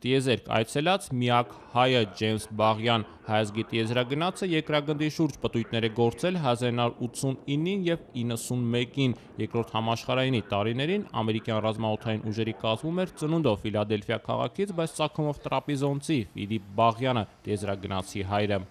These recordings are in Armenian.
Տիեզերք այցելած միակ հայը Ջեյմս Բաղյան հայազգի տիեզերագնացը երկրագնդի շուրջ պտույտներ է գործել 1989-ին և 91-ին երկրորդ համաշխարհայինի տարիներին ամերիկյան ռազմաօդային ուժերի կազմում էր ծնունդով Ֆիլադելֆիա քաղաքից, բայց ծագումով տրապիզոնցի Ֆիլիպ Բաղյանը տիեզերագնացի հայրը։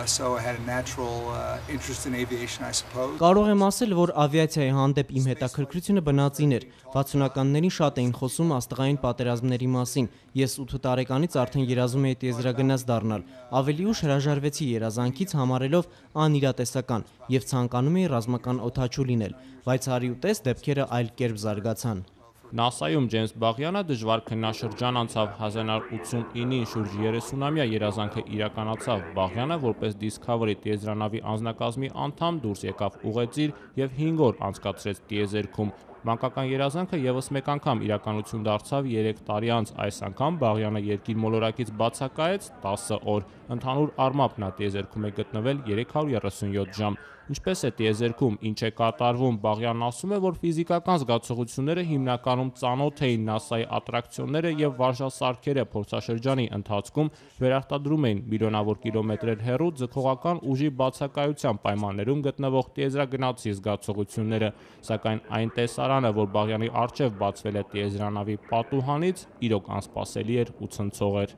Կարող եմ ասել, որ ավիացիայի հանդեպ իմ հետաքրքրությունը բնածին էր։ 60-ականներին շատ էին խոսում աստղային պատերազմների մասին։ Ես 8 տարեկանից արդեն երազում էի տիեզերագնաց դառնալ։ Ավելի ուշ հրաժարվեցի երազանքից համարելով անիրատեսական և ցանկանում էի ռազմական օդաչու լինել, բայց արի ու տես դեպքերը այլ կերպ զարգացան։ ՆԱՍԱ-ում Ջեյմս Բաղյանը դժվար քննաշրջան անցավ 1989-ին շուրջ 30-ամյա երազանքը իրականացավ։ Բաղյանը որպես Discovery տիեզերանավի անձնակազմի անդամ դուրս եկավ ուղեծիր և 5 օր անցկացրեց տիեզերքում։ Մանկական երազանքը ևս մեկ անգամ իրականություն դարձավ 3 տարի անց։ Այս անգամ Բաղյանը երկիր մոլորակից բացակայեց 10 օր։ Ընդհանուր առմամբ նա տիեզերքում է գտնվել 337 ժամ։ Ինչպես է տիեզերքում, ինչ է կատարվում, Բաղյանն ասում է, որ ֆիզիկական զգացողությունները հիմնականում ծանոթ էին, ՆԱՍԱ-ի ատրակցիոնները և վարժասարքերը փորձաշրջանի ընթացքում վերարտադրում էին միլիոնավոր կիլոմետրեր հեռու ձգողական ուժի բացակայության պայմաններում գտնվող տիեզերագնացի զգացողությունները, սակայն այն տեսարանը, որ Բաղյանի առջև բացվել է տիեզերանավի պատուհանից, իրոք անսպասելի էր ու ցնցող էր։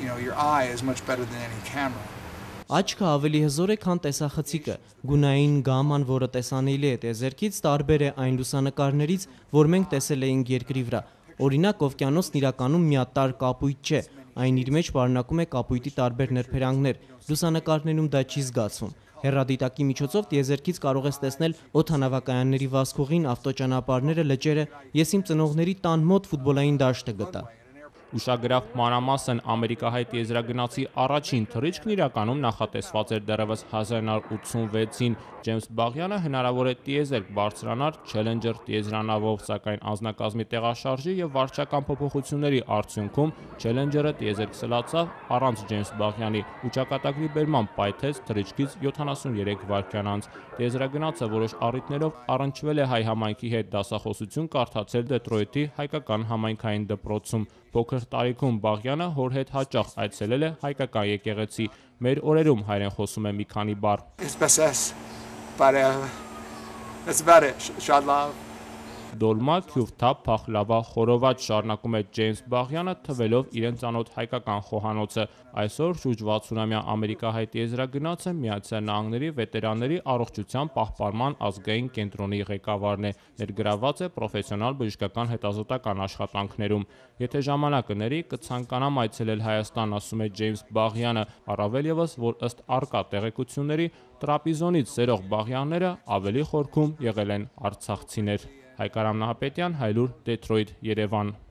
Աչքը ավելի հզոր է, քան տեսախցիկը։ Գունային գաման, որը տեսանելի է տիեզերքից, տարբեր է այն լուսանկարներից, որ մենք տեսել էինք երկրի վրա։ Օրինակ, օվկիանոսն իրականում միատարր կապույտ չէ, այն իր մեջ պարունակում է կապույտի տարբեր նրբերանգներ, լուսանկարներում դա չի զգացվում։ Հեռադիտակի միջոցով տիեզերքից կարող ես տեսնել օդանավակայանների վազքուղին, ավտոճանապարհները, լճերը։ Ես իմ ծնողների տան մոտ ֆուտբոլային դաշտը գտա։ Ուշագրավ մանրամասն ամերիկահայ տիեզերագնացի առաջին թռիչքն իրականում նախատեսված էր դեռևս 1986-ին։ Ջեյմս Բաղյանը հնարավոր է տիեզերք բարձրանար Challenger տիեզերանավով, սակայն անձնակազմի տեղաշարժի և վարչական փոփոխությունների արդյունքում Challenger-ը տիեզերք սլացավ առանց Ջեյմս Բաղյանի ու ճակատագրի բերմամբ պայթեց թռիչքից 73 վայրկյան անց։ Տիեզերագնացը որոշ առիթներով առնչվել է հայ համայնքի հետ, դասախոսություն կարդացել Դեթրոյթի հայկական համայնքային դպրոցում։ Փոքր տարիքում Բաղյանը հոր հետ հաճախ այցելել է հայկական եկեղեցի։ Մեր օրերում հայերեն խոսում է մի քանի բառ։ Դոլմա, քյուրթափ, փախլավա, խորոված, շարունակում է Ջեյմս Բաղյանը, թվելով իրեն ծանոթ հայկական խոհանոցը։ Այսօր շուրջ 60-ամյա ամերիկահայ տիեզերագնացը Միացյալ Նահանգների վետերանների առողջության պահպանման ազգային կենտրոնի ղեկավարն է, ներգրավված է պրոֆեսիոնալ բժշկական հետազոտական աշխատանքներում։ Եթե ժամանակ կների, կցանկանամ այցելել Հայաստան, ասում է Ջեյմս Բաղյանը, առավել ևս, որ ըստ առկա տեղեկությունների տրապիզոնից սերող Բաղյանները ավելի խորքում եղել են արցախցիներ։ Հայկ Արամ Նահապետյան, Հայլուր, Դեթրոյթ, Երևան։